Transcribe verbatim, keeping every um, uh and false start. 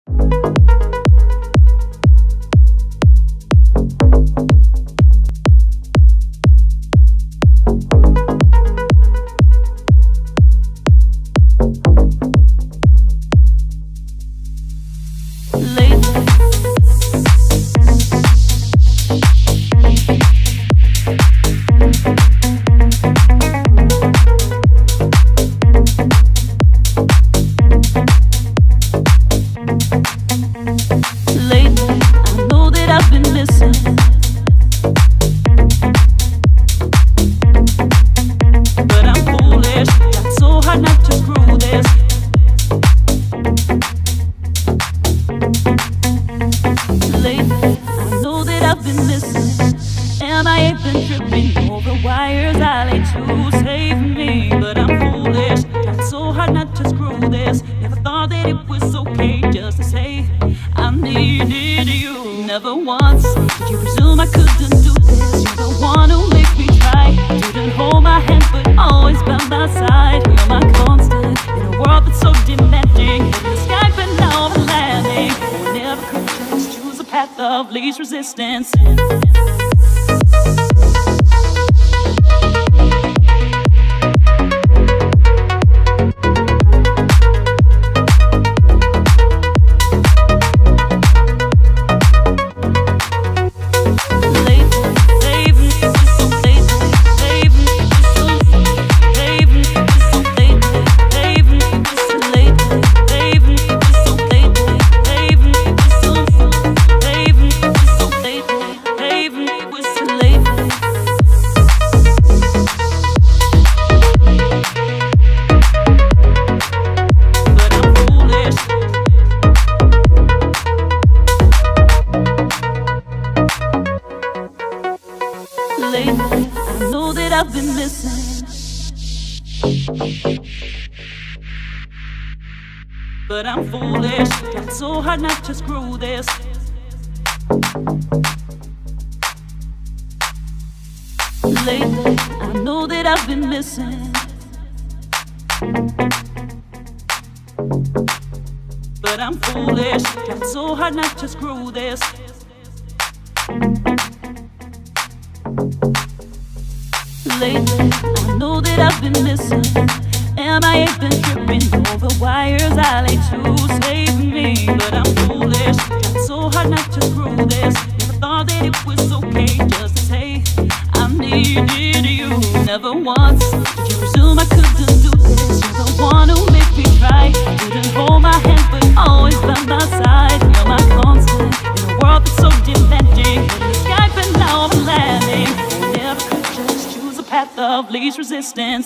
But I'm foolish, tried so hard not to screw this. Lately, I know that I've been missing. But I'm foolish, tried so hard not to screw this. Lately, I know that I've been missing. And I ain't been tripping over wires I lay to save me. But I'm foolish, tried so hard not to screw this. Never thought that it was okay just to say I needed you. Never once did you presume I couldn't do this. You're the one who made me try. Didn't hold my hand but always by my side. You're my constant in a world that's so demanding. In the sky but now I'm landing. Never could just choose a path of least resistance.